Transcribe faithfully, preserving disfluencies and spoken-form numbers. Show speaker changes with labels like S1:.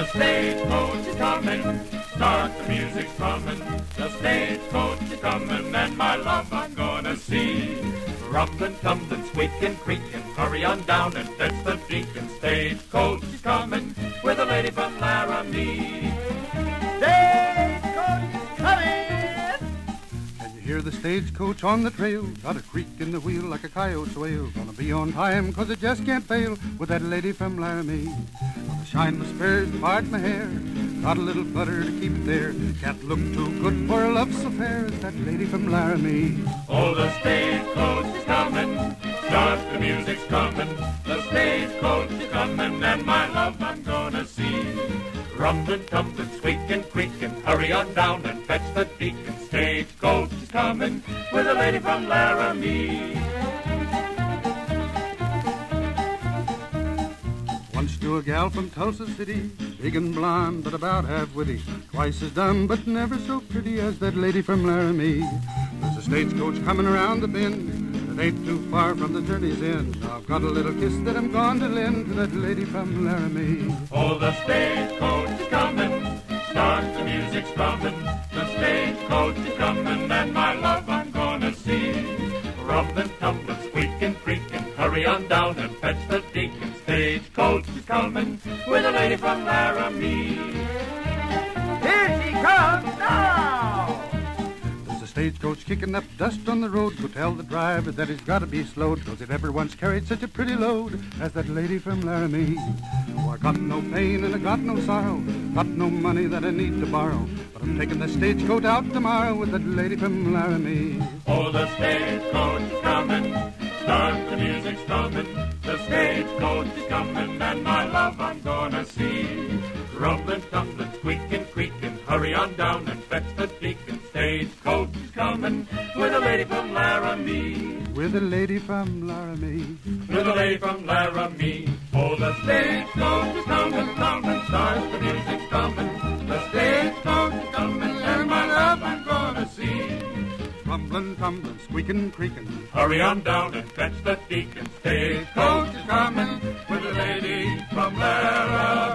S1: stagecoach is coming, start the music strumming. The stagecoach is coming, and my love I'm gonna see. Rumbling, tumbling, squeaking, creaking, hurry on down and fetch the deacon. Stagecoach is coming, with a lady from Laramie.
S2: Stagecoach is coming!
S3: Can you hear the stagecoach on the trail? Got a creak in the wheel like a coyote's wail. Gonna be on time, cause it just can't fail, with that lady from Laramie. Gonna shine my spurs, part my hair, got a little butter to keep it there. Can't look too good for a love so fair as that lady from Laramie.
S1: Oh, the stagecoach is coming, start the music's coming. The stagecoach is coming, and my love I'm gonna see. Rumbling, tumbling, squeaking, creaking, hurry on down and fetch the deacon. Stagecoach is coming, with a lady from Laramie.
S3: Once to a gal from Tulsa City, big and blonde, but about half witty. Twice as dumb, but never so pretty as that lady from Laramie. There's a stagecoach coming around the bend, it ain't too far from the journey's end. I've got a little kiss that I'm going to lend to that lady from Laramie.
S1: Oh, the stagecoach is coming, start the music strumming. The stagecoach is coming, and my love I'm gonna see. Rumbling, tumbling, squeaking, creaking, hurry on down and fetch the deacon. Stagecoach is coming, with a lady from Laramie.
S2: Here she comes now!
S3: There's a stagecoach kicking up dust on the road. Go tell the driver that he's got to be slowed, cause it never once carried such a pretty load as that lady from Laramie. Oh, I got no pain and I got no sorrow, got no money that I need to borrow, but I'm taking the stagecoach out tomorrow with that lady from Laramie.
S1: Oh, the stagecoach is coming, start the music strumming. The stagecoach is coming, and my love I'm gonna see. Rumbling, tumbling, squeaking, creaking, hurry on down and fetch the deacon. Stagecoach is coming, with a lady from Laramie.
S3: With a lady from Laramie.
S1: With a lady from Laramie. Oh, the stagecoach is coming, coming, start the music strumming. The stagecoach is coming, and my love I'm gonna see.
S3: Rumbling, tumbling, squeaking, creaking,
S1: hurry on down and fetch the deacon. Stagecoach is coming, with a lady from Laramie.